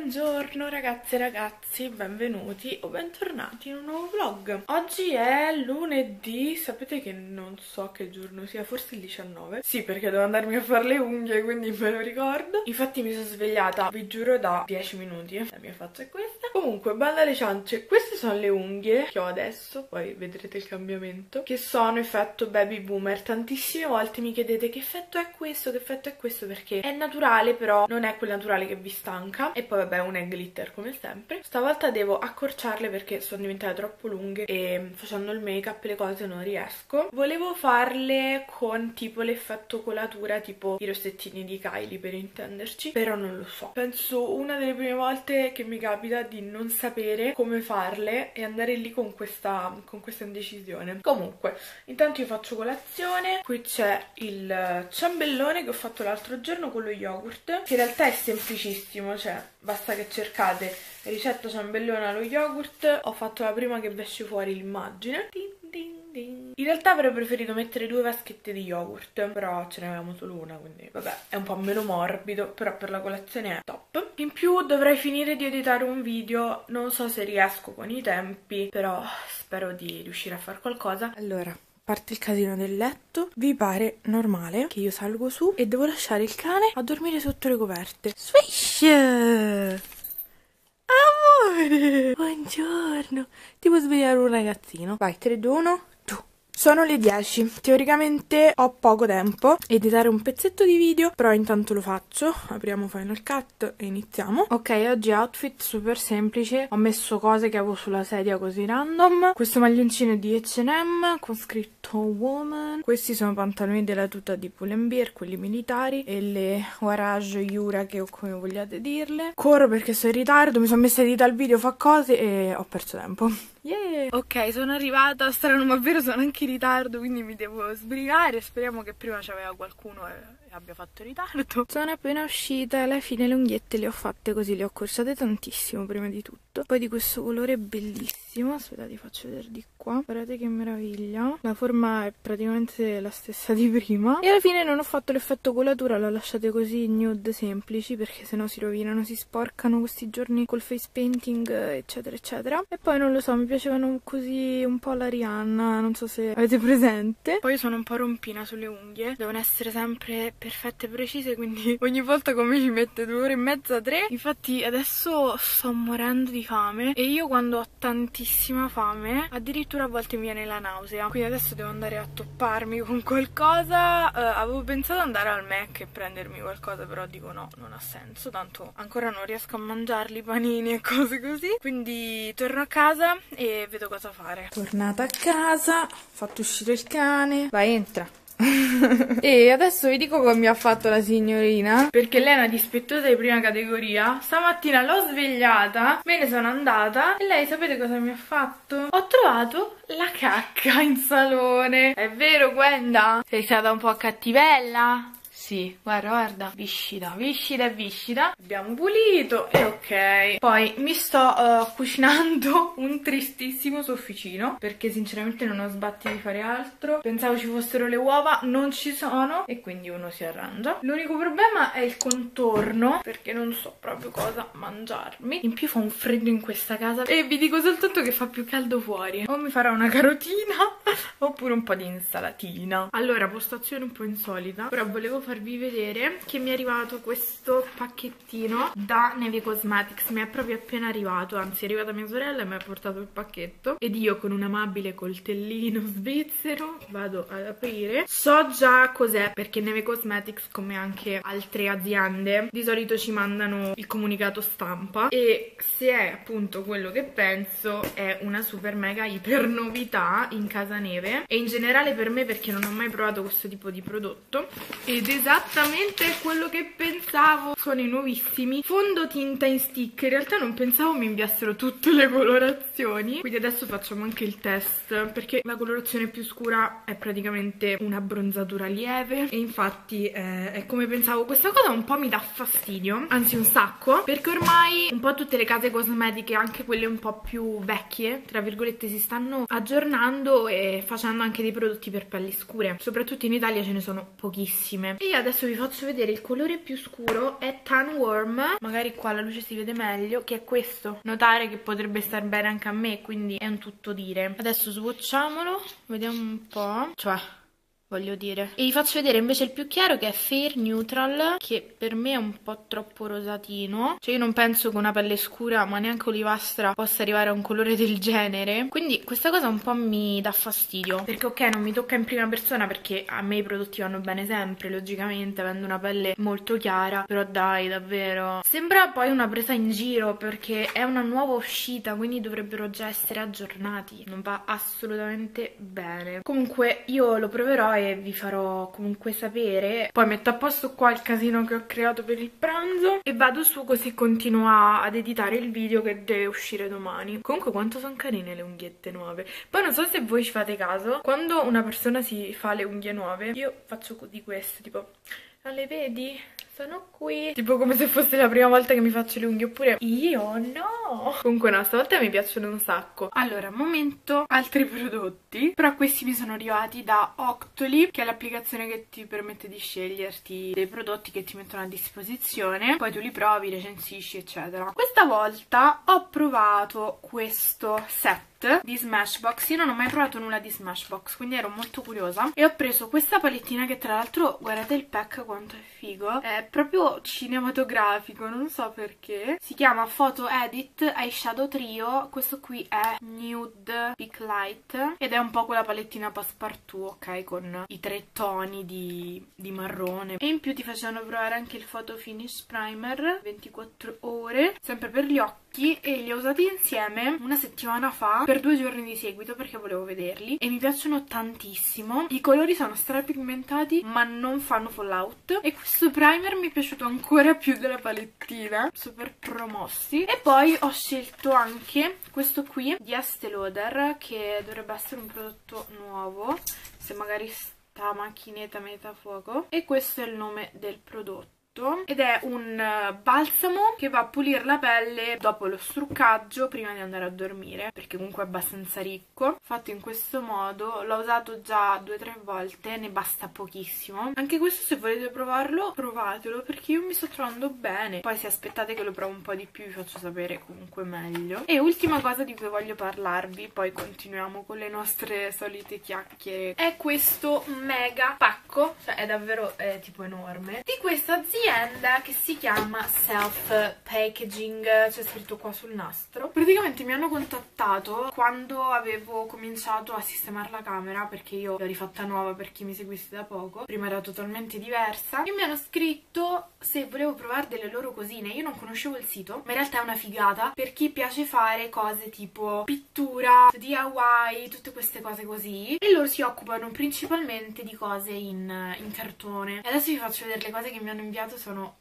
Buongiorno ragazze e ragazzi, benvenuti o bentornati in un nuovo vlog. Oggi è lunedì, sapete che non so che giorno sia, forse il 19. Sì, perché devo andarmi a fare le unghie, quindi me lo ricordo. Infatti mi sono svegliata, vi giuro, da 10 minuti. La mia faccia è questa. Comunque, banda alle ciance, queste sono le unghie che ho adesso, poi vedrete il cambiamento, che sono effetto baby boomer. Tantissime volte mi chiedete che effetto è questo, perché è naturale, però non è quel naturale che vi stanca. E poi vabbè, un è glitter come sempre. Stavolta devo accorciarle perché sono diventate troppo lunghe e facendo il make up e le cose non riesco. Volevo farle con tipo l'effetto colatura, tipo i rossettini di Kylie per intenderci, però non lo so. Penso una delle prime volte che mi capita di non sapere come farle e andare lì con questa indecisione. Comunque, intanto io faccio colazione. Qui c'è il ciambellone che ho fatto l'altro giorno con lo yogurt, che in realtà è semplicissimo, cioè basta che cercate ricetta ciambellone allo yogurt. Ho fatto la prima che vi esce fuori l'immagine. In realtà avrei preferito mettere 2 vaschette di yogurt, però ce ne avevamo solo una, quindi vabbè, è un po' meno morbido, però per la colazione è top. In più dovrei finire di editare un video, non so se riesco con i tempi, però spero di riuscire a fare qualcosa. Allora, parte il casino del letto. Vi pare normale che io salgo su e devo lasciare il cane a dormire sotto le coperte? Swish! Amore! Buongiorno! Ti puoi svegliare un ragazzino? Vai, 3, 2, 1, tu! Sono le 10. Teoricamente ho poco tempo editare un pezzetto di video, però intanto lo faccio. Apriamo Final Cut e iniziamo. Ok, oggi outfit super semplice. Ho messo cose che avevo sulla sedia così random. Questo maglioncino è di H&M con scritto Woman. Questi sono pantaloni della tuta di Pull&Bear, quelli militari, e le Warage Yura, o come vogliate dirle. Corro perché sono in ritardo, mi sono messa a editare il video, fa cose e ho perso tempo. Yeah! Ok, sono arrivata, strano ma vero, sono anche in ritardo, quindi mi devo sbrigare. Speriamo che prima c'aveva qualcuno e abbia fatto ritardo. Sono appena uscita e alla fine le unghiette le ho fatte così, le ho accorciate tantissimo prima di tutto. Poi di questo colore bellissimo, aspettate, vi faccio vedere di qua. Guardate che meraviglia. La forma è praticamente la stessa di prima. E alla fine non ho fatto l'effetto colatura, l'ho lasciate così nude semplici, perché sennò si rovinano, si sporcano questi giorni col face painting, eccetera eccetera. E poi non lo so, mi piacevano così un po' la Rihanna, non so se avete presente. Poi sono un po' rompina sulle unghie, devono essere sempre perfette e precise, quindi ogni volta come ci mette 2 ore e mezza, 3. Infatti adesso sto morendo di fame e io quando ho tantissima fame addirittura a volte mi viene la nausea, quindi adesso devo andare a topparmi con qualcosa. Avevo pensato di andare al Mac e prendermi qualcosa, però dico no, non ha senso, tanto ancora non riesco a mangiarli panini e cose così, quindi torno a casa e vedo cosa fare. Tornata a casa, ho fatto uscire il cane. Vai, entra. E adesso vi dico come mi ha fatto la signorina, perché lei è una dispettosa di prima categoria. Stamattina l'ho svegliata, me ne sono andata e lei sapete cosa mi ha fatto? Ho trovato la cacca in salone. È vero, Gwenda? Sei stata un po' cattivella? Sì, guarda, viscida e viscida. Abbiamo pulito e ok. Poi mi sto cucinando un tristissimo sofficino, perché sinceramente non ho sbatti di fare altro. Pensavo ci fossero le uova, non ci sono, e quindi uno si arrangia. L'unico problema è il contorno, perché non so proprio cosa mangiarmi. In più fa un freddo in questa casa e vi dico soltanto che fa più caldo fuori. O mi farò una carotina oppure un po' di insalatina. Allora, postazione un po' insolita, però volevo farvi vedere che mi è arrivato questo pacchettino da Neve Cosmetics. Mi è proprio appena arrivato, anzi è arrivata mia sorella e mi ha portato il pacchetto ed io con un amabile coltellino svizzero vado ad aprire. So già cos'è, perché Neve Cosmetics, come anche altre aziende, di solito ci mandano il comunicato stampa, e se è appunto quello che penso è una super mega iper novità in casa Neve e in generale per me, perché non ho mai provato questo tipo di prodotto. Ed esattamente quello che pensavo, sono i nuovissimi fondotinta in stick. In realtà non pensavo mi inviassero tutte le colorazioni, quindi adesso facciamo anche il test, perché la colorazione più scura è praticamente una bronzatura lieve e infatti è come pensavo. Questa cosa un po' mi dà fastidio, anzi un sacco, perché ormai un po' tutte le case cosmetiche, anche quelle un po' più vecchie tra virgolette, si stanno aggiornando e facendo anche dei prodotti per pelli scure, soprattutto in Italia ce ne sono pochissime e ragazzi, adesso vi faccio vedere il colore più scuro, è Tan Warm, magari qua la luce si vede meglio, che è questo. Notare che potrebbe star bene anche a me, quindi è un tutto dire. Adesso swatchiamolo, vediamo un po', cioè... voglio dire. E vi faccio vedere invece il più chiaro, che è Fair Neutral, che per me è un po' troppo rosatino. Cioè io non penso che una pelle scura, ma neanche olivastra, possa arrivare a un colore del genere. Quindi questa cosa un po' mi dà fastidio. Perché ok, non mi tocca in prima persona, perché a me i prodotti vanno bene sempre, logicamente, avendo una pelle molto chiara. Però dai, davvero. Sembra poi una presa in giro, perché è una nuova uscita, quindi dovrebbero già essere aggiornati. Non va assolutamente bene. Comunque io lo proverò e vi farò comunque sapere. Poi metto a posto qua il casino che ho creato per il pranzo e vado su, così continuo ad editare il video che deve uscire domani. Comunque quanto sono carine le unghiette nuove. Poi non so se voi ci fate caso, quando una persona si fa le unghie nuove, io faccio di questo, tipo, non le vedi? Sono qui. Tipo come se fosse la prima volta che mi faccio le unghie, oppure io no. Comunque no, stavolta mi piacciono un sacco. Allora, momento altri prodotti. Però questi mi sono arrivati da Octoly, che è l'applicazione che ti permette di sceglierti dei prodotti che ti mettono a disposizione. Poi tu li provi, recensisci, eccetera. Questa volta ho provato questo set di Smashbox. Io non ho mai provato nulla di Smashbox, quindi ero molto curiosa e ho preso questa palettina che tra l'altro, guardate il pack quanto è figo, è proprio cinematografico, non so perché. Si chiama Photo Edit Eyeshadow Trio. Questo qui è Nude Peak Light ed è un po' quella palettina Passepartout, ok, con i 3 toni di marrone. E in più ti facevano provare anche il Photo Finish Primer 24 ore, sempre per gli occhi, e li ho usati insieme una settimana fa per 2 giorni di seguito perché volevo vederli e mi piacciono tantissimo. I colori sono strapigmentati ma non fanno fallout e questo primer mi è piaciuto ancora più della palettina, super promossi. E poi ho scelto anche questo qui di Estée Lauder, che dovrebbe essere un prodotto nuovo, se magari sta macchinetta metafuoco, e questo è il nome del prodotto. Ed è un balsamo che va a pulire la pelle dopo lo struccaggio prima di andare a dormire, perché comunque è abbastanza ricco, fatto in questo modo. L'ho usato già 2-3 volte, ne basta pochissimo. Anche questo, se volete provarlo, provatelo, perché io mi sto trovando bene. Poi se aspettate che lo provo un po' di più vi faccio sapere comunque meglio. E ultima cosa di cui voglio parlarvi, poi continuiamo con le nostre solite chiacchiere, è questo mega pacco, cioè è davvero tipo enorme, di questa azienda che si chiama Self Packaging, c'è scritto qua sul nastro. Praticamente mi hanno contattato quando avevo cominciato a sistemare la camera, perché io l'ho rifatta nuova, per chi mi seguisse da poco, prima era totalmente diversa, e mi hanno scritto se volevo provare delle loro cosine. Io non conoscevo il sito, ma in realtà è una figata per chi piace fare cose tipo pittura, DIY, tutte queste cose così, e loro si occupano principalmente di cose in cartone. E adesso vi faccio vedere le cose che mi hanno inviato, sono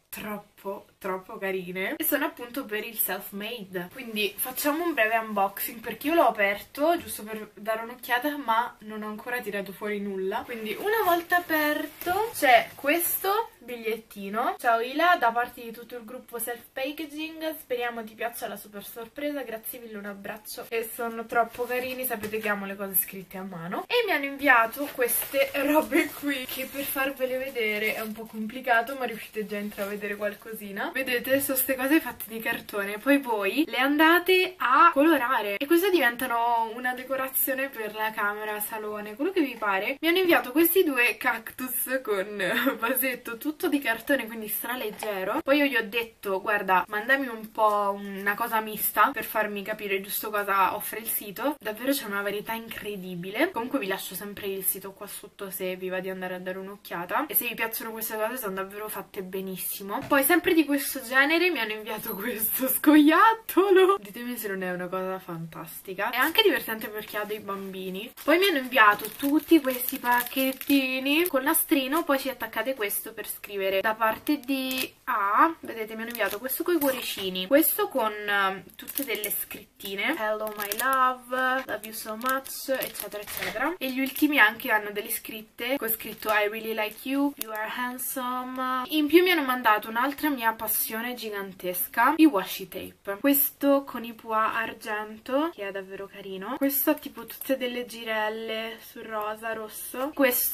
troppo carine e sono appunto per il self-made. Quindi facciamo un breve unboxing, perché io l'ho aperto giusto per dare un'occhiata ma non ho ancora tirato fuori nulla. Quindi una volta aperto c'è questo bigliettino: ciao Ila, da parte di tutto il gruppo Self Packaging speriamo ti piaccia la super sorpresa, grazie mille, un abbraccio. E sono troppo carini, sapete che amo le cose scritte a mano. E mi hanno inviato queste robe qui, che per farvele vedere è un po' complicato, ma riuscite già a intravedere qualcosina. Vedete, sono queste cose fatte di cartone, poi voi le andate a colorare e queste diventano una decorazione per la camera, salone, quello che vi pare. Mi hanno inviato questi 2 cactus con vasetto, tutto di cartone, quindi straleggero. Poi io gli ho detto: guarda, mandami un po' una cosa mista per farmi capire giusto cosa offre il sito. Davvero c'è una varietà incredibile. Comunque vi lascio sempre il sito qua sotto se vi va di andare a dare un'occhiata, e se vi piacciono queste cose sono davvero fatte benissimo. Poi sempre di questo genere mi hanno inviato questo scoiattolo, ditemi se non è una cosa fantastica. È anche divertente per chi ha dei bambini. Poi mi hanno inviato tutti questi pacchettini con nastrino, poi ci attaccate questo per scrivere da parte di A. Vedete, mi hanno inviato questo con i cuoricini, questo con tutte delle scrittine: hello my love, love you so much, eccetera eccetera. E gli ultimi anche hanno delle scritte con scritto I really like you, you are handsome. In più mi hanno mandato un'altra mia passione gigantesca, i washi tape. Questo con i pois argento, che è davvero carino. Questo ha tipo tutte delle girelle sul rosa, rosso. Questo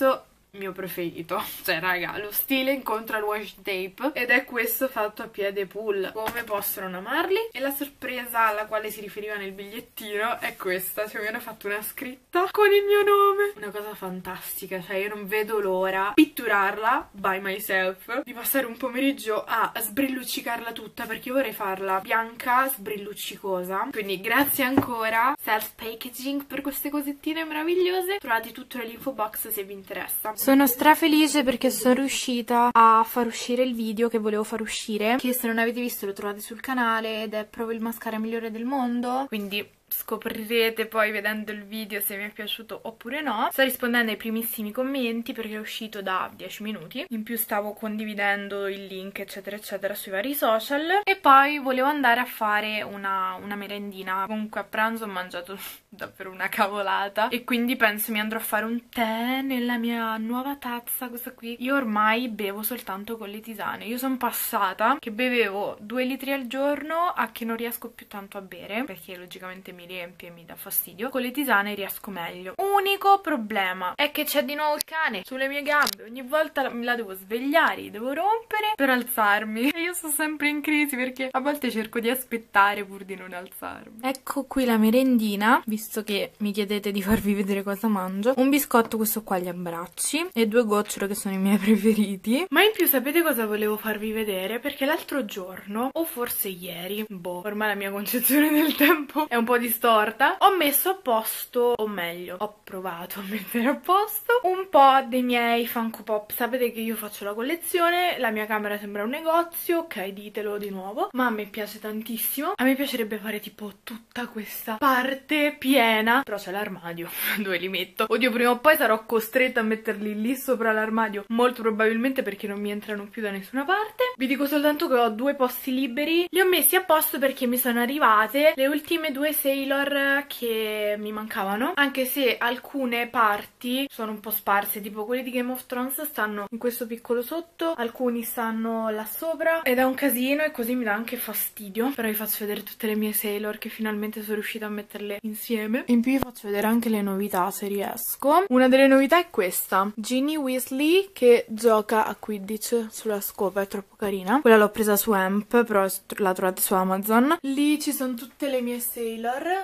mio preferito, cioè raga, lo stile incontra il washi tape ed è questo fatto a piede pull. Come posso non amarli? E la sorpresa alla quale si riferiva nel bigliettino è questa, cioè mi hanno fatto una scritta con il mio nome, una cosa fantastica, cioè io non vedo l'ora pitturarla by myself, di passare un pomeriggio a sbrilluccicarla tutta, perché io vorrei farla bianca sbrilluccicosa. Quindi grazie ancora Self Packaging per queste cosettine meravigliose, trovate tutto nell'info box se vi interessa. Sono strafelice perché sono riuscita a far uscire il video che volevo far uscire, che se non avete visto lo trovate sul canale ed è proprio il mascara migliore del mondo, quindi scoprirete poi vedendo il video se mi è piaciuto oppure no. Sto rispondendo ai primissimi commenti perché è uscito da 10 minuti, in più stavo condividendo il link eccetera eccetera sui vari social e poi volevo andare a fare una merendina. Comunque a pranzo ho mangiato davvero una cavolata e quindi penso mi andrò a fare un tè nella mia nuova tazza, questa qui. Io ormai bevo soltanto con le tisane, io sono passata che bevevo 2 litri al giorno a che non riesco più tanto a bere perché logicamente mi riempie e mi dà fastidio. Con le tisane riesco meglio. Unico problema è che c'è di nuovo il cane sulle mie gambe, ogni volta la devo svegliare, devo rompere per alzarmi e io sono sempre in crisi perché a volte cerco di aspettare pur di non alzarmi. Ecco qui la merendina, visto che mi chiedete di farvi vedere cosa mangio. Un biscotto, questo qua agli abbracci, e 2 gocciole che sono i miei preferiti. Ma in più sapete cosa volevo farvi vedere? Perché l'altro giorno, o forse ieri, boh, ormai la mia concezione del tempo è un po' distorta, ho messo a posto, o meglio, ho provato a mettere a posto un po' dei miei Funko Pop. Sapete che io faccio la collezione, la mia camera sembra un negozio, ok, ditelo di nuovo, ma a me piace tantissimo. A me piacerebbe fare tipo tutta questa parte piena, però c'è l'armadio dove li metto. Oddio, prima o poi sarò costretta a metterli lì sopra l'armadio, molto probabilmente perché non mi entrano più da nessuna parte. Vi dico soltanto che ho 2 posti liberi, li ho messi a posto perché mi sono arrivate le ultime 2 Sailor che mi mancavano, anche se alcune parti sono un po' sparse, tipo quelli di Game of Thrones stanno in questo piccolo sotto, alcuni stanno là sopra ed è un casino e così mi dà anche fastidio. Però vi faccio vedere tutte le mie Sailor che finalmente sono riuscita a metterle insieme. In più vi faccio vedere anche le novità se riesco. Una delle novità è questa, Ginny Weasley che gioca a Quidditch sulla scopa, è troppo carina. Quella l'ho presa su Amp, però la trovate su Amazon. Lì ci sono tutte le mie Sailor.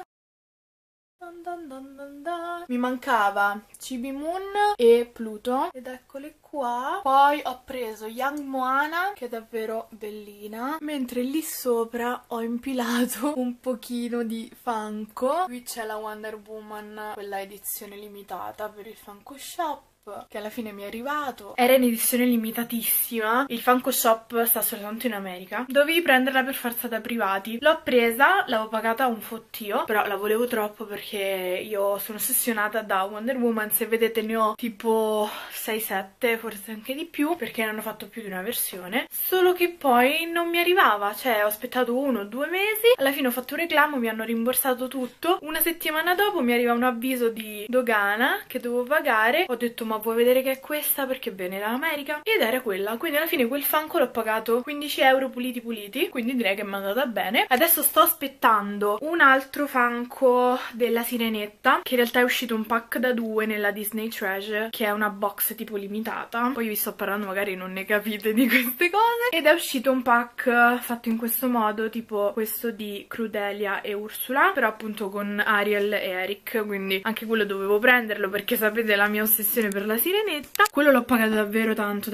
Mi mancava Chibi Moon e Pluto ed eccole qua. Poi ho preso Young Moana che è davvero bellina, mentre lì sopra ho impilato un pochino di Funko. Qui c'è la Wonder Woman, quella edizione limitata per il Funko Shop, che alla fine mi è arrivato. Era in edizione limitatissima, il Funko Shop sta soltanto in America, dovevi prenderla per forza da privati. L'ho presa, l'avevo pagata un fottio, però la volevo troppo perché io sono ossessionata da Wonder Woman. Se vedete ne ho tipo 6-7, forse anche di più, perché ne hanno fatto più di una versione, solo che poi non mi arrivava, cioè ho aspettato 1 o 2 mesi, alla fine ho fatto un reclamo, mi hanno rimborsato tutto. Una settimana dopo mi arriva un avviso di dogana che dovevo pagare, ho detto ma vuoi vedere che è questa perché viene dall'America? Ed era quella, quindi alla fine quel Funko l'ho pagato 15 euro puliti puliti, quindi direi che mi è andata bene. Adesso sto aspettando un altro Funko della Sirenetta, che in realtà è uscito un pack da 2 nella Disney Treasure, che è una box tipo limitata, poi vi sto parlando magari non ne capite di queste cose, ed è uscito un pack fatto in questo modo, tipo questo di Crudelia e Ursula, però appunto con Ariel e Eric, quindi anche quello dovevo prenderlo perché sapete la mia ossessione per la Sirenetta. Quello l'ho pagato davvero tanto,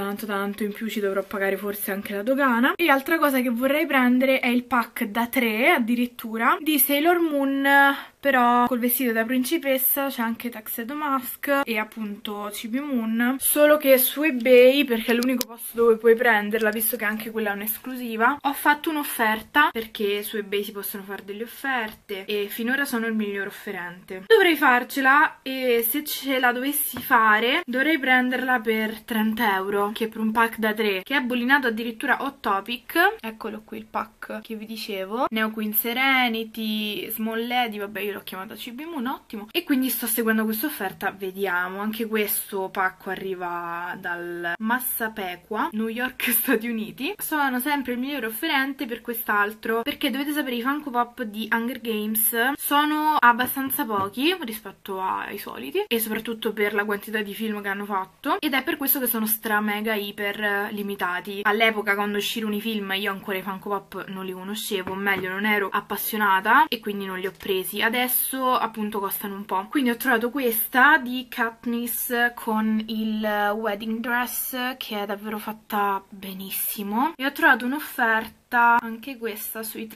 in più ci dovrò pagare forse anche la dogana. E altra cosa che vorrei prendere è il pack da 3 addirittura di Sailor Moon, però col vestito da principessa, c'è anche Tuxedo Mask e appunto Chibi Moon, solo che su eBay, perché è l'unico posto dove puoi prenderla, visto che anche quella è un'esclusiva, ho fatto un'offerta, perché su eBay si possono fare delle offerte e finora sono il miglior offerente. Dovrei farcela e se ce la dovessi fare dovrei prenderla per 30 euro, che per un pack da 3, che è bollinato addirittura Hot Topic. Eccolo qui il pack che vi dicevo, Neo Queen Serenity, Small Lady, vabbè io l'ho chiamata Chibi Moon, ottimo. E quindi sto seguendo questa offerta, vediamo. Anche questo pacco arriva dal Massapequa, New York, Stati Uniti. Sono sempre il migliore offerente per quest'altro, perché dovete sapere i Funko Pop di Hunger Games sono abbastanza pochi rispetto ai soliti, e soprattutto per la quantità di film che hanno fatto, ed è per questo che sono stra mega iper limitati. All'epoca, quando uscirono i film, io ancora i Funko Pop non li conoscevo, o meglio non ero appassionata, e quindi non li ho presi. Adesso appunto costano un po', quindi ho trovato questa di Katniss con il wedding dress, che è davvero fatta benissimo, e ho trovato un'offerta anche questa sui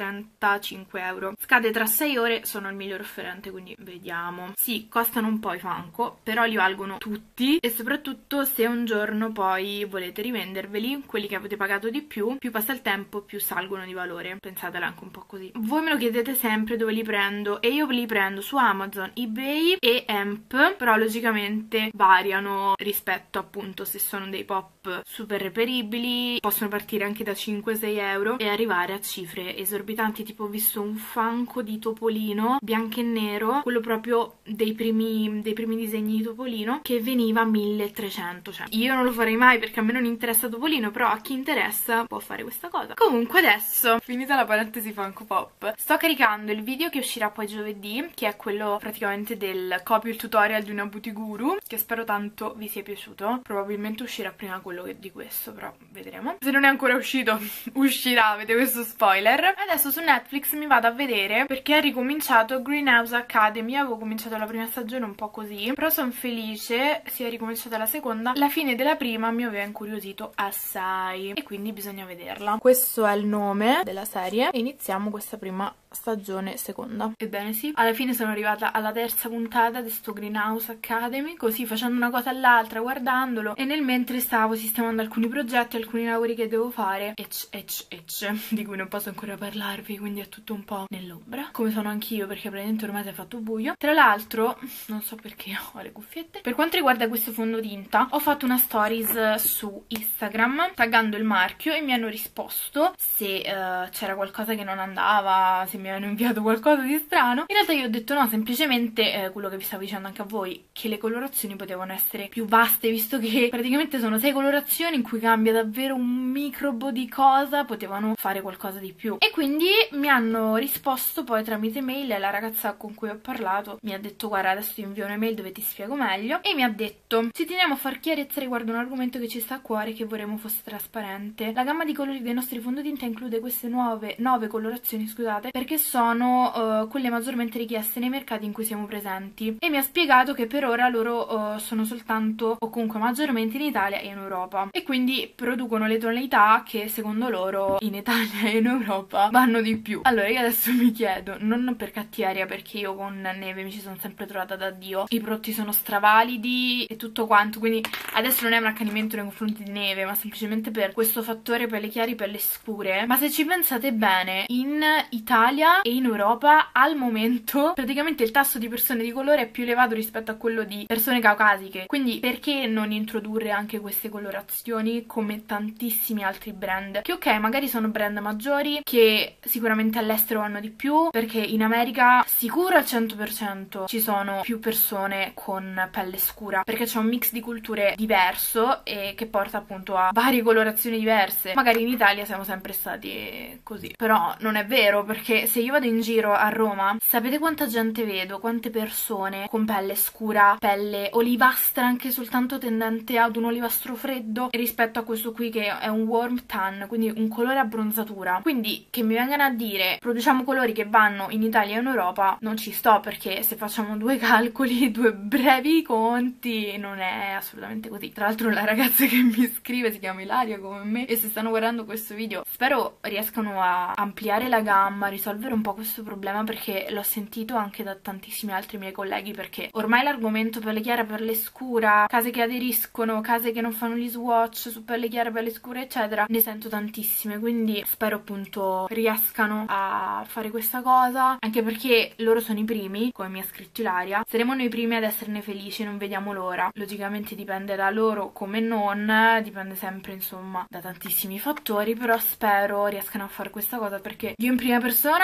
35 euro. Scade tra 6 ore, sono il miglior offerente, quindi vediamo. Sì, costano un po' i Funko, però li valgono tutti, e soprattutto se un giorno poi volete rivenderveli, quelli che avete pagato di più passa il tempo, più salgono di valore. Pensatela anche un po' così. Voi me lo chiedete sempre dove li prendo, e io li prendo su Amazon, eBay e Amp, però logicamente variano rispetto appunto se sono dei pop super reperibili, possono partire anche da 5-6 euro e arrivare a cifre esorbitanti. Tipo ho visto un Funko di Topolino bianco e nero, quello proprio dei primi disegni di Topolino, che veniva 1300. Cioè io non lo farei mai perché a me non interessa Topolino, però a chi interessa può fare questa cosa. Comunque adesso, finita la parentesi Funko Pop, sto caricando il video che uscirà poi giovedì, che è quello praticamente del copy il tutorial di una Booty Guru, che spero tanto vi sia piaciuto. Probabilmente uscirà prima quello di questo, però vedremo. Se non è ancora uscito uscirà, avete questo spoiler. Adesso su Netflix mi vado a vedere, perché è ricominciato Greenhouse Academy. Avevo cominciato la prima stagione un po' così, però sono felice sia ricominciata la seconda. La fine della prima mi aveva incuriosito assai, e quindi bisogna vederla. Questo è il nome della serie. Iniziamo questa prima stagione seconda. Ebbene sì, alla fine sono arrivata alla terza puntata di sto Greenhouse Academy, così facendo una cosa all'altra, guardandolo, e nel mentre stavo sistemando alcuni progetti, alcuni lavori che devo fare, di cui non posso ancora parlarvi, quindi è tutto un po' nell'ombra, come sono anch'io, perché praticamente ormai si è fatto buio. Tra l'altro, non so perché ho le cuffiette, per quanto riguarda questo fondotinta, ho fatto una stories su Instagram taggando il marchio, e mi hanno risposto se c'era qualcosa che non andava, se mi avevano inviato qualcosa di strano. In realtà io ho detto no, semplicemente quello che vi stavo dicendo anche a voi, che le colorazioni potevano essere più vaste, visto che praticamente sono 6 colorazioni in cui cambia davvero un microbo di cosa, potevano fare qualcosa di più. E quindi mi hanno risposto poi tramite mail, la ragazza con cui ho parlato mi ha detto guarda, adesso ti invio un'email dove ti spiego meglio, e mi ha detto ci teniamo a far chiarezza riguardo un argomento che ci sta a cuore, che vorremmo fosse trasparente. La gamma di colori dei nostri fondotinta include queste 9 colorazioni, scusate, perché sono quelle maggiormente richieste nei mercati in cui siamo presenti, e mi ha spiegato che per ora loro sono soltanto, o comunque maggiormente, in Italia e in Europa, e quindi producono le tonalità che secondo loro in Italia e in Europa vanno di più. Allora io adesso mi chiedo, non per cattiveria, perché io con Neve mi ci sono sempre trovata da Dio, i prodotti sono stravalidi e tutto quanto, quindi adesso non è un accanimento nei confronti di Neve, ma semplicemente per questo fattore pelle chiari, pelle scure. Ma se ci pensate bene, in Italia e in Europa al momento praticamente il tasso di persone di colore è più elevato rispetto a quello di persone caucasiche, quindi perché non introdurre anche queste colorazioni come tantissimi altri brand, che ok, magari sono brand maggiori, che sicuramente all'estero vanno di più, perché in America sicuro al 100% ci sono più persone con pelle scura, perché c'è un mix di culture diverso e che porta appunto a varie colorazioni diverse. Magari in Italia siamo sempre stati così, però non è vero, perché se io vado in giro a Roma, sapete quanta gente vedo, quante persone con pelle scura, pelle olivastra, anche soltanto tendente ad un olivastro freddo, rispetto a questo qui che è un warm tan, quindi un colore abbronzatura. Quindi che mi vengano a dire produciamo colori che vanno in Italia e in Europa, non ci sto, perché se facciamo due calcoli, due brevi conti, non è assolutamente così. Tra l'altro la ragazza che mi scrive si chiama Ilaria come me, e se stanno guardando questo video spero riescano a ampliare la gamma, a risolvere un po' questo problema, perché l'ho sentito anche da tantissimi altri miei colleghi, perché ormai l'argomento pelle chiara, pelle scura, case che aderiscono, case che non fanno gli swatch su pelle chiara, pelle scura eccetera, ne sento tantissime, quindi spero appunto riescano a fare questa cosa, anche perché loro sono i primi, come mi ha scritto Ilaria, saremo noi primi ad esserne felici, non vediamo l'ora. Logicamente dipende da loro come non, dipende sempre insomma da tantissimi fattori, però spero riescano a fare questa cosa, perché io in prima persona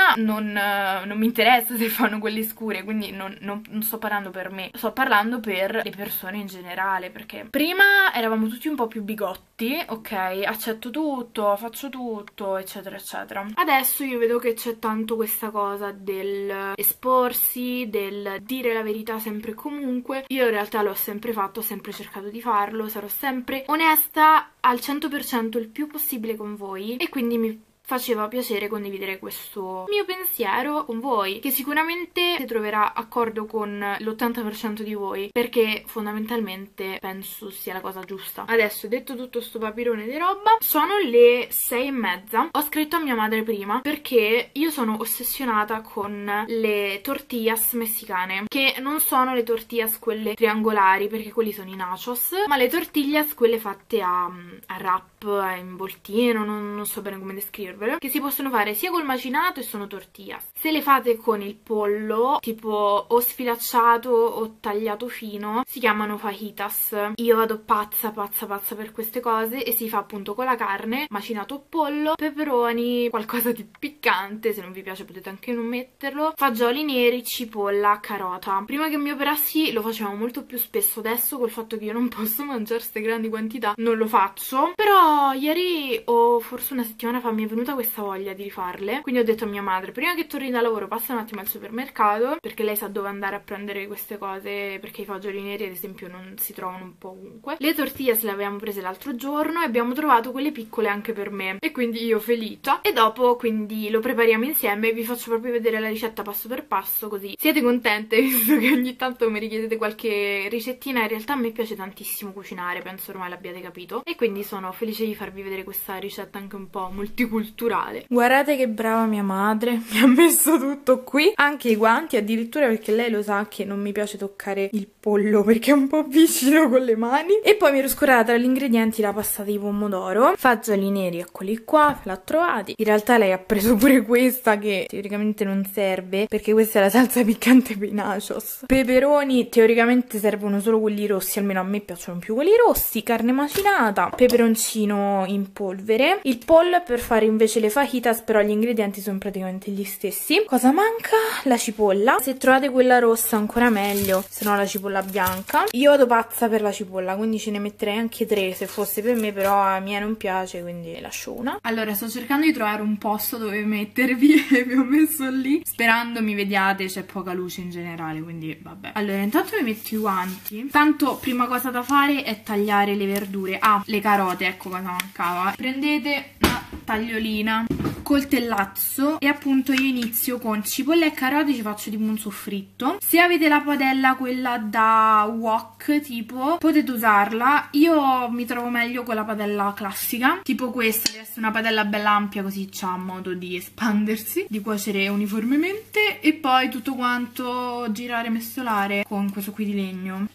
prima non mi interessa se fanno quelle scure, quindi non sto parlando per me, sto parlando per le persone in generale, perché prima eravamo tutti un po' più bigotti, ok, accetto tutto, faccio tutto, eccetera eccetera. Adesso io vedo che c'è tanto questa cosa del esporsi, del dire la verità sempre e comunque. Io in realtà l'ho sempre fatto, ho sempre cercato di farlo, sarò sempre onesta al 100% il più possibile con voi, e quindi mi faceva piacere condividere questo mio pensiero con voi, che sicuramente troverà accordo con l'80% di voi, perché fondamentalmente penso sia la cosa giusta. Adesso, detto tutto sto papirone di roba, sono le 6:30. Ho scritto a mia madre prima perché io sono ossessionata con le tortillas messicane, che non sono le tortillas quelle triangolari, perché quelli sono i nachos, ma le tortillas quelle fatte a wrap, a involtino, non so bene come descrivervelo, che si possono fare sia col macinato e sono tortillas. Se le fate con il pollo, tipo o sfilacciato o tagliato fino, si chiamano fajitas. Io vado pazza per queste cose, e si fa appunto con la carne, macinato o pollo, peperoni, qualcosa di piccante, se non vi piace potete anche non metterlo, fagioli neri, cipolla, carota. Prima che mi operassi lo facevamo molto più spesso, adesso col fatto che io non posso mangiare queste grandi quantità non lo faccio, però ieri o forse una settimana fa mi è venuta questa voglia di rifarle, quindi ho detto a mia madre: prima che torni da lavoro passa un attimo al supermercato, perché lei sa dove andare a prendere queste cose, perché i fagioli neri ad esempio non si trovano un po' ovunque. Le tortillas le avevamo prese l'altro giorno e abbiamo trovato quelle piccole anche per me, e quindi io felice, e dopo quindi lo prepariamo insieme e vi faccio proprio vedere la ricetta passo per passo, così siete contente, visto che ogni tanto mi richiedete qualche ricettina. In realtà a me piace tantissimo cucinare, penso ormai l'abbiate capito, e quindi sono felice di farvi vedere questa ricetta anche un po' multiculturale. Guardate che brava mia madre, mi ha messo tutto qui, anche i guanti addirittura, perché lei lo sa che non mi piace toccare il pollo perché è un po' vicino con le mani. E poi mi ero scordata tra gli ingredienti la passata di pomodoro, fagioli neri, eccoli qua, l'ha trovati. In realtà lei ha preso pure questa, che teoricamente non serve perché questa è la salsa piccante per i nachos. Peperoni teoricamente servono solo quelli rossi, almeno a me piacciono più quelli rossi. Carne macinata, peperoncino in polvere. Il pollo è per fare invece le fajitas, però gli ingredienti sono praticamente gli stessi. Cosa manca? La cipolla. Se trovate quella rossa ancora meglio, se no la cipolla bianca. Io vado pazza per la cipolla, quindi ce ne metterei anche 3 se fosse per me, però a mia non piace, quindi lascio una. Allora, sto cercando di trovare un posto dove mettervi e vi ho messo lì, sperando mi vediate. C'è poca luce in generale, quindi vabbè. Allora, intanto mi metto i guanti. Tanto prima cosa da fare è tagliare le verdure. Ah, le carote, ecco cosa mancava. Prendete una tagliolina, coltellazzo, e appunto io inizio con cipolla e carote, ci faccio tipo un soffritto. Se avete la padella quella da wok tipo, potete usarla. Io mi trovo meglio con la padella classica, tipo questa, deve essere una padella bella ampia, così c'ha modo di espandersi, di cuocere uniformemente, e poi tutto quanto girare e mescolare con questo qui di legno.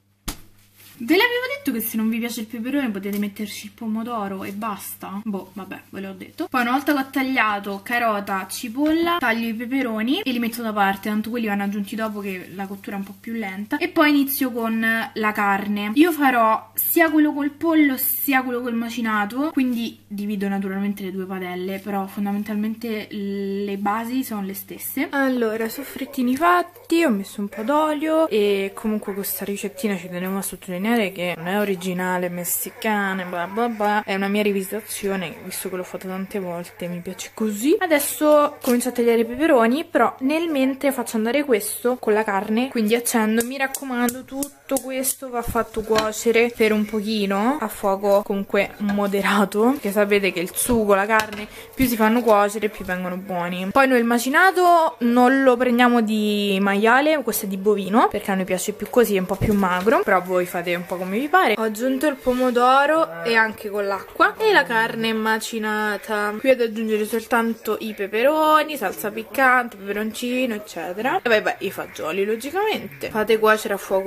Ve l'avevo detto che se non vi piace il peperone potete metterci il pomodoro e basta? Boh, vabbè, ve l'ho detto. Poi una volta che ho tagliato carota, cipolla, taglio i peperoni e li metto da parte, tanto quelli vanno aggiunti dopo che la cottura è un po' più lenta. E poi inizio con la carne. Io farò sia quello col pollo sia quello col macinato, quindi divido naturalmente le due padelle, però fondamentalmente le basi sono le stesse. Allora, soffrittini fatti, ho messo un po' d'olio, e comunque questa ricettina ci tenevo a sottolineare che non è originale, messicana, bla bla bla, è una mia rivisitazione, visto che l'ho fatta tante volte, mi piace così. Adesso comincio a tagliare i peperoni, però nel mentre faccio andare questo con la carne, quindi accendo. Mi raccomando, tutto questo va fatto cuocere per un pochino, a fuoco comunque moderato, perché sapete che il sugo, la carne, più si fanno cuocere più vengono buoni. Poi noi il macinato non lo prendiamo di maiale, questo è di bovino, perché a noi piace più così, è un po' più magro, però voi fate un po' come vi pare. Ho aggiunto il pomodoro e anche con l'acqua, e la carne macinata. Qui ad aggiungere soltanto i peperoni, salsa piccante, peperoncino eccetera, e vabbè i fagioli logicamente. Fate cuocere a fuoco lentissimo.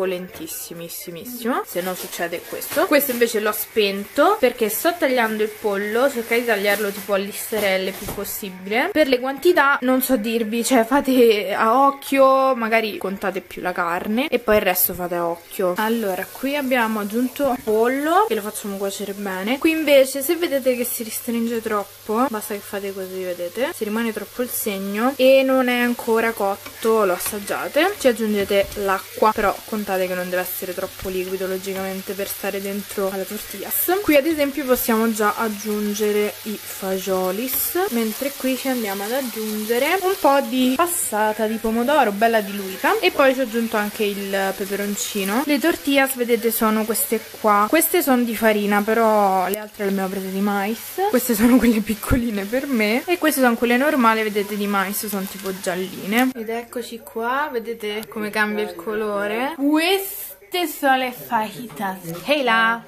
bellissimo, se no succede questo. Questo invece l'ho spento perché sto tagliando il pollo, cercate di tagliarlo tipo a listarelle più possibile. Per le quantità non so dirvi, cioè fate a occhio, magari contate più la carne e poi il resto fate a occhio. Allora, qui abbiamo aggiunto pollo e lo facciamo cuocere bene. Qui invece se vedete che si restringe troppo, basta che fate così, vedete? Si rimane troppo il segno e non è ancora cotto, lo assaggiate, ci aggiungete l'acqua, però contate che non deve essere troppo liquido logicamente per stare dentro alla tortillas. Qui ad esempio possiamo già aggiungere i fagiolis, mentre qui ci andiamo ad aggiungere un po' di passata di pomodoro bella diluita e poi ci ho aggiunto anche il peperoncino. Le tortillas vedete sono queste qua, queste sono di farina, però le altre le abbiamo prese di mais. Queste sono quelle piccoline per me e queste sono quelle normali, vedete, di mais, sono tipo gialline. Ed eccoci qua, vedete come cambia il colore. Queste sono le fajitas. Hey là!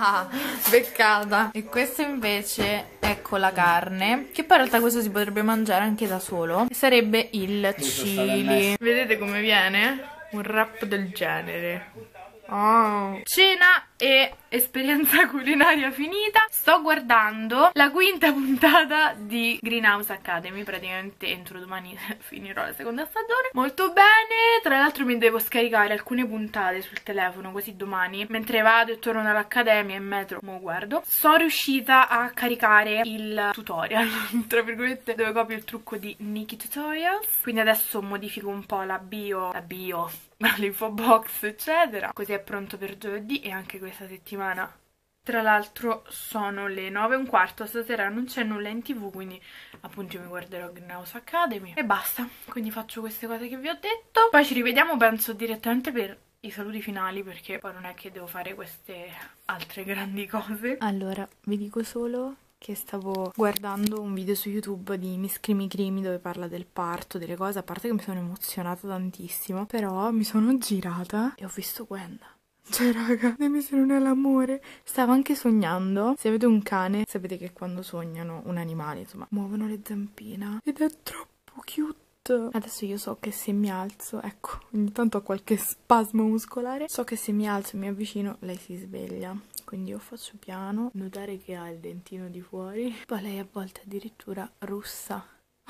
Beccata! E questa invece è con la carne, che poi in realtà questo si potrebbe mangiare anche da solo, e sarebbe il chili. Vedete come viene? Un wrap del genere. Oh. Cena e esperienza culinaria finita. Sto guardando la quinta puntata di Greenhouse Academy. Praticamente entro domani finirò la seconda stagione. Molto bene. Tra l'altro mi devo scaricare alcune puntate sul telefono, così domani mentre vado e torno dall'accademia in metro mo guardo. Sono riuscita a caricare il tutorial tra virgolette, dove copio il trucco di Nikki Tutorials. Quindi adesso modifico un po' la bio l'info box eccetera, così è pronto per giovedì e anche questa settimana. Tra l'altro sono le 9:15, stasera non c'è nulla in TV, quindi appunto io mi guarderò Greenhouse Academy e basta. Quindi faccio queste cose che vi ho detto, poi ci rivediamo penso direttamente per i saluti finali, perché poi non è che devo fare queste altre grandi cose. Allora vi dico solo che stavo guardando un video su YouTube di Miss Crimi Crimi dove parla del parto, delle cose, a parte che mi sono emozionata tantissimo, però mi sono girata e ho visto Gwenda. Cioè raga, le mise non è l'amore. Stavo anche sognando. Se avete un cane, sapete che quando sognano un animale, insomma, muovono le zampine ed è troppo cute. Adesso io so che se mi alzo, ecco, ogni tanto ho qualche spasmo muscolare, so che se mi alzo e mi avvicino lei si sveglia. Quindi io faccio piano, notare che ha il dentino di fuori. Poi lei a volte addirittura russa.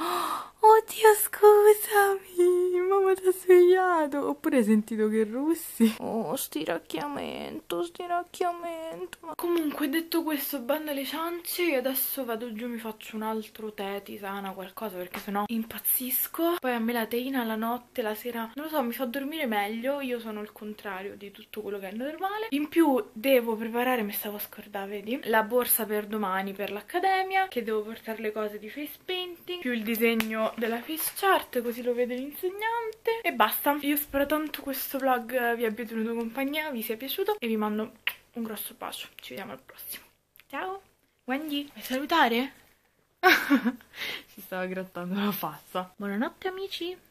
Oddio, scusami, mamma ti ha svegliato. Oppure hai sentito che russi? Oh, stiracchiamento. Ma comunque, detto questo, banda le ciance. Io adesso vado giù, mi faccio un altro tè, tisana, qualcosa, perché sennò impazzisco. Poi a me la teina la notte, la sera, non lo so, mi fa dormire meglio. Io sono il contrario di tutto quello che è normale. In più devo preparare, mi stavo a scordare, vedi? La borsa per domani per l'accademia, che devo portare le cose di face painting, più il disegno della face chart, così lo vede l'insegnante. E basta. Io spero tanto questo vlog vi abbia tenuto compagnia, vi sia piaciuto e vi mando un grosso bacio. Ci vediamo al prossimo. Ciao. Wendy, vuoi salutare? Si stava grattando la faccia. Buonanotte amici.